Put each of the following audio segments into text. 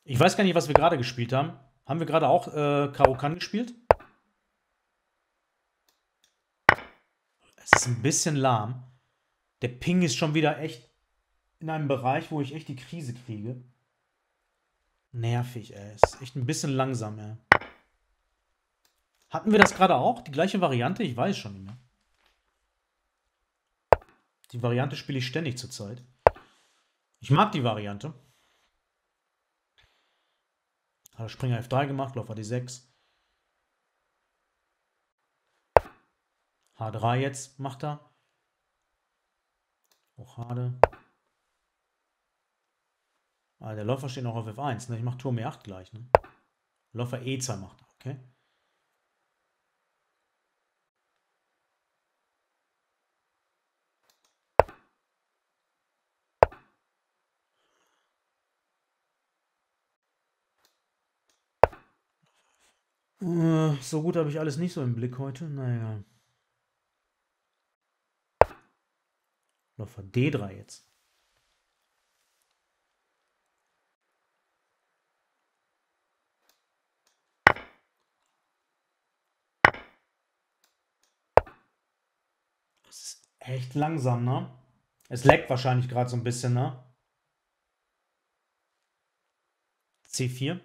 Ich weiß gar nicht, was wir gerade gespielt haben. Haben wir gerade auch Karo-Kann gespielt? Es ist ein bisschen lahm. Der Ping ist schon wieder echt in einem Bereich, wo ich echt die Krise kriege. Nervig, ey. Es ist echt ein bisschen langsam, ey. Hatten wir das gerade auch? Die gleiche Variante? Ich weiß schon nicht mehr. Die Variante spiele ich ständig zurzeit. Ich mag die Variante. Hat Springer F3 gemacht, Läufer D6. H3 jetzt macht er. Rochade. Ah, der Läufer steht noch auf F1. Ne? Ich mache Turm E8 gleich. Ne? Läufer E2 macht er. Okay. So gut habe ich alles nicht so im Blick heute. Naja. Läufer D3 jetzt. Das ist echt langsam, ne? Es leckt wahrscheinlich gerade so ein bisschen, ne? C4.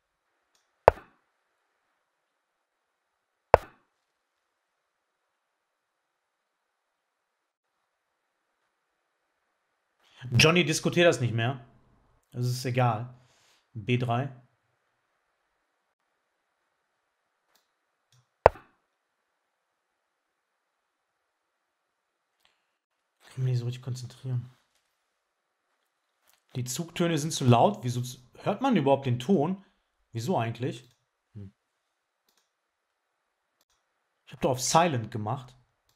Johnny diskutiert das nicht mehr. Es ist egal. B3. Ich kann mich nicht so richtig konzentrieren. Die Zugtöne sind zu laut. Wieso hört man überhaupt den Ton? Wieso eigentlich? Ich habe doch auf Silent gemacht.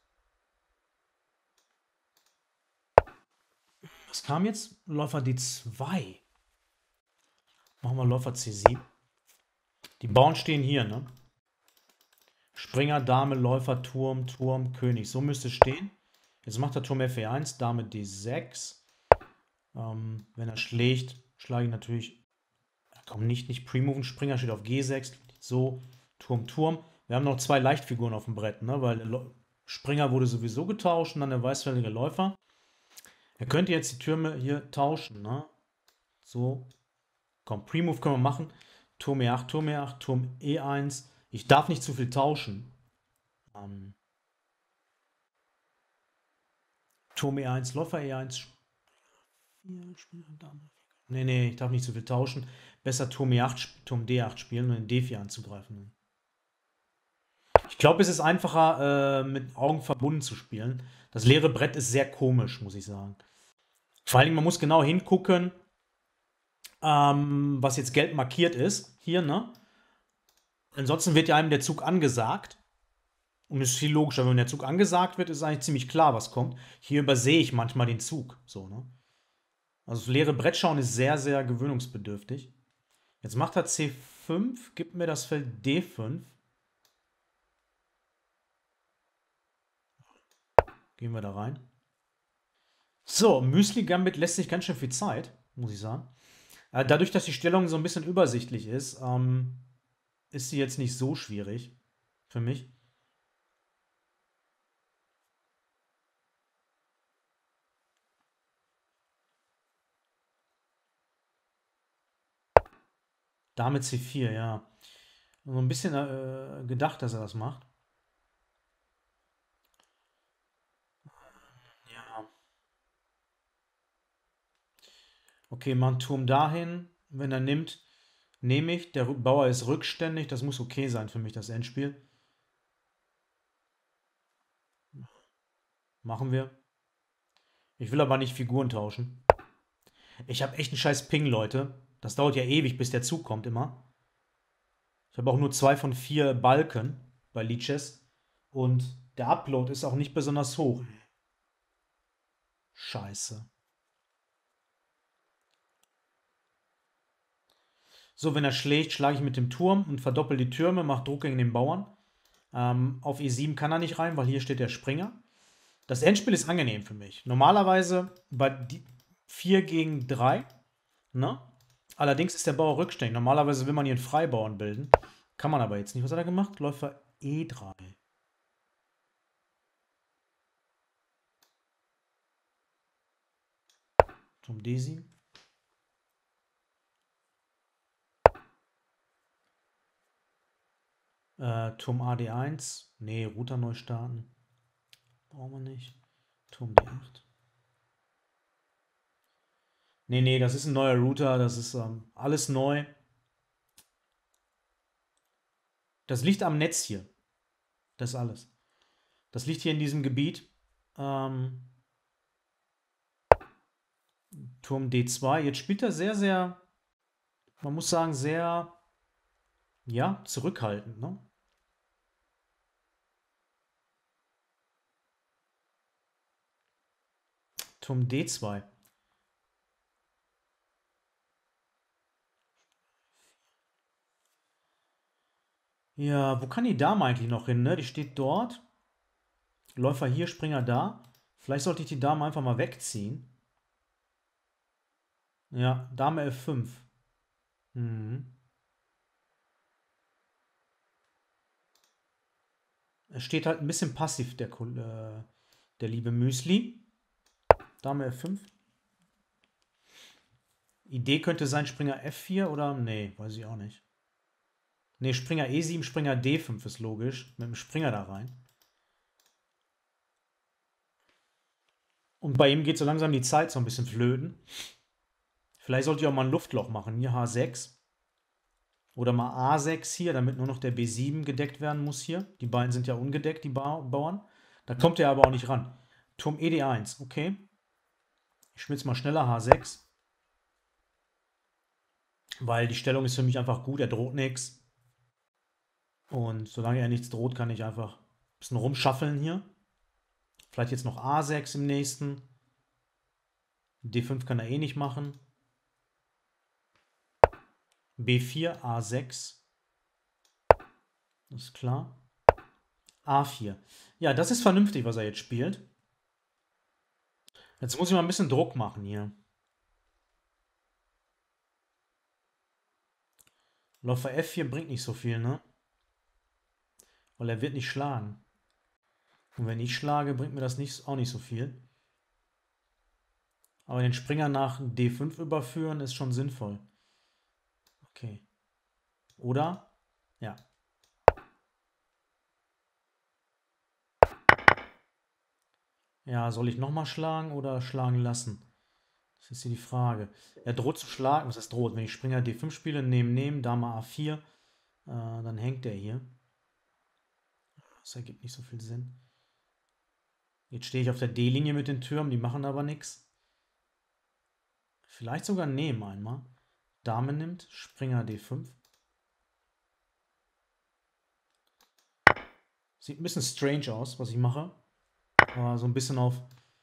Was kam jetzt? Läufer D2. Machen wir Läufer C7. Die Bauern stehen hier, ne? Springer, Dame, Läufer, Turm, Turm, König. So müsste es stehen. Jetzt macht er Turm F1, Dame D6. Wenn er schlägt, schlage ich natürlich. Komm, nicht Pre-Moven. Springer steht auf G6. So, Turm, Turm. Wir haben noch zwei Leichtfiguren auf dem Brett, ne? Weil der Springer wurde sowieso getauscht und dann der weißfeldige Läufer. Er könnte jetzt die Türme hier tauschen, ne? So. Komm, Pre-Move können wir machen. Turm E8, Turm E8, Turm E1. Ich darf nicht zu viel tauschen. Turm E1, Läufer E1. Nee, ich darf nicht zu viel tauschen. Besser Turm E8, Turm D8 spielen und den D4 anzugreifen. Ich glaube, es ist einfacher, mit Augen verbunden zu spielen. Das leere Brett ist sehr komisch, muss ich sagen. Vor allen Dingen, man muss genau hingucken, was jetzt gelb markiert ist. Hier, ne? Ansonsten wird ja einem der Zug angesagt. Und es ist viel logischer, wenn der Zug angesagt wird, ist eigentlich ziemlich klar, was kommt. Hier übersehe ich manchmal den Zug. So, ne? Also das leere Brett schauen ist sehr, sehr gewöhnungsbedürftig. Jetzt macht er C5, gibt mir das Feld D5. Gehen wir da rein. So, Müsli Gambit lässt sich ganz schön viel Zeit, muss ich sagen. Dadurch, dass die Stellung so ein bisschen übersichtlich ist sie jetzt nicht so schwierig für mich. Dame C4, ja. So ein bisschen gedacht, dass er das macht. Ja. Okay, mal einen Turm dahin. Wenn er nimmt, nehme ich. Der Bauer ist rückständig. Das muss okay sein für mich, das Endspiel. Machen wir. Ich will aber nicht Figuren tauschen. Ich habe echt einen scheiß Ping, Leute. Das dauert ja ewig, bis der Zug kommt immer. Ich habe auch nur 2 von 4 Balken bei Lichess. Und der Upload ist auch nicht besonders hoch. Scheiße. So, wenn er schlägt, schlage ich mit dem Turm und verdoppel die Türme, mache Druck gegen den Bauern. Auf E7 kann er nicht rein, weil hier steht der Springer. Das Endspiel ist angenehm für mich. Normalerweise bei 4 gegen 3, ne? Allerdings ist der Bauer rückständig. Normalerweise will man hier einen Freibauern bilden. Kann man aber jetzt nicht. Was hat er gemacht? Läufer E3. Turm D7. Turm AD1. Nee, Router neu starten. Brauchen wir nicht. Turm D8. Nee, nee, das ist ein neuer Router. Das ist alles neu. Das liegt am Netz hier. Das ist alles. Das liegt hier in diesem Gebiet. Turm D2. Jetzt spielt er sehr, sehr, man muss sagen, sehr, ja, zurückhaltend, ne? Turm D2. Ja, wo kann die Dame eigentlich noch hin, ne? Die steht dort. Läufer hier, Springer da. Vielleicht sollte ich die Dame einfach mal wegziehen. Ja, Dame F5. Mhm. Er steht halt ein bisschen passiv, der liebe Müsli. Dame F5. Idee könnte sein Springer F4 oder? Nee, weiß ich auch nicht. Nee, Springer E7, Springer D5 ist logisch. Mit dem Springer da rein. Und bei ihm geht so langsam die Zeit so ein bisschen flöten. Vielleicht sollte ich auch mal ein Luftloch machen. Hier H6. Oder mal A6 hier, damit nur noch der B7 gedeckt werden muss hier. Die beiden sind ja ungedeckt, die Bauern. Da kommt er aber auch nicht ran. Turm ED1, okay. Ich spiele jetzt mal schneller H6. Weil die Stellung ist für mich einfach gut, er droht nichts. Und solange er nichts droht, kann ich einfach ein bisschen rumschaffeln hier. Vielleicht jetzt noch A6 im nächsten. D5 kann er eh nicht machen. B4, A6. Ist klar. A4. Ja, das ist vernünftig, was er jetzt spielt. Jetzt muss ich mal ein bisschen Druck machen hier. Läufer F4 bringt nicht so viel, ne? Weil er wird nicht schlagen. Und wenn ich schlage, bringt mir das auch nicht so viel. Aber den Springer nach D5 überführen ist schon sinnvoll. Okay. Oder? Ja. Ja, soll ich nochmal schlagen oder schlagen lassen? Das ist hier die Frage. Er droht zu schlagen. Was heißt droht? Wenn ich Springer D5 spiele, nehmen, Dame A4, dann hängt er hier. Das ergibt nicht so viel Sinn. Jetzt stehe ich auf der D-Linie mit den Türmen, die machen aber nichts. Vielleicht sogar nehmen einmal. Dame nimmt, Springer D5. Sieht ein bisschen strange aus, was ich mache. Aber so ein bisschen auf,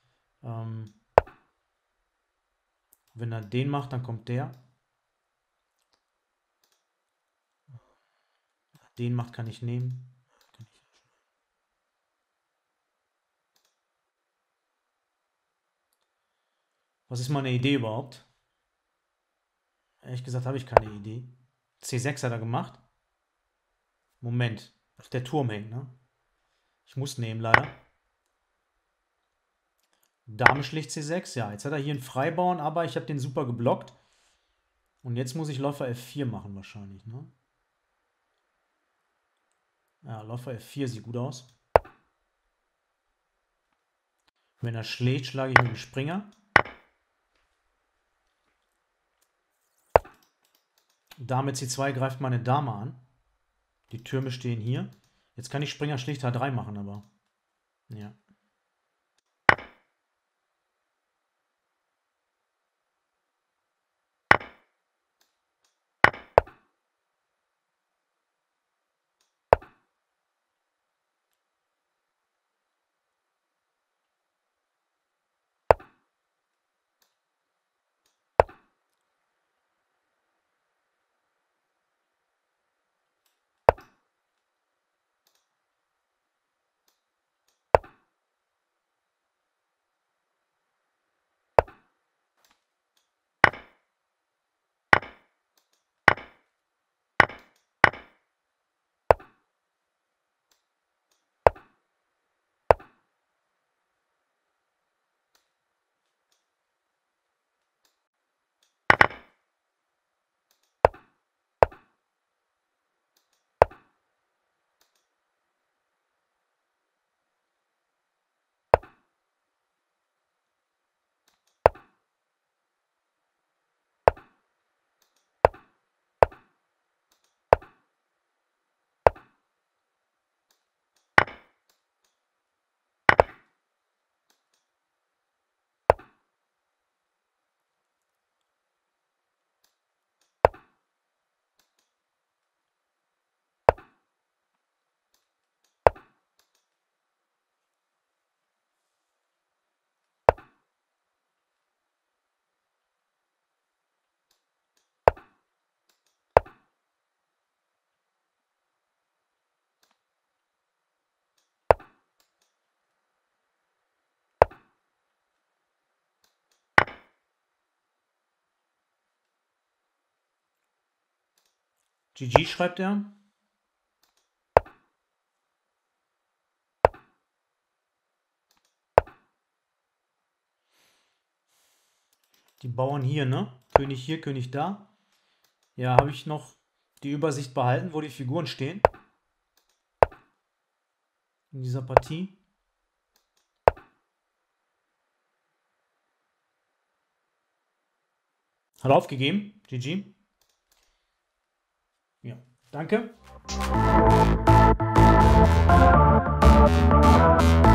wenn er den macht, dann kommt der. Den macht, kann ich nehmen. Was ist meine Idee überhaupt? Ehrlich gesagt habe ich keine Idee. C6 hat er gemacht. Moment. Der Turm hängt, ne? Ich muss nehmen, leider. Dame schlicht C6. Ja, jetzt hat er hier einen Freibauern, aber ich habe den super geblockt. Und jetzt muss ich Läufer F4 machen wahrscheinlich, ne? Ja, Läufer F4 sieht gut aus. Wenn er schlägt, schlage ich mit dem Springer. Dame C2 greift meine Dame an. Die Türme stehen hier. Jetzt kann ich Springer schlicht H3 machen, aber. Ja. GG schreibt er. Die Bauern hier, ne? König hier, König da. Ja, habe ich noch die Übersicht behalten, wo die Figuren stehen. In dieser Partie. Hat aufgegeben. GG. Ja, danke.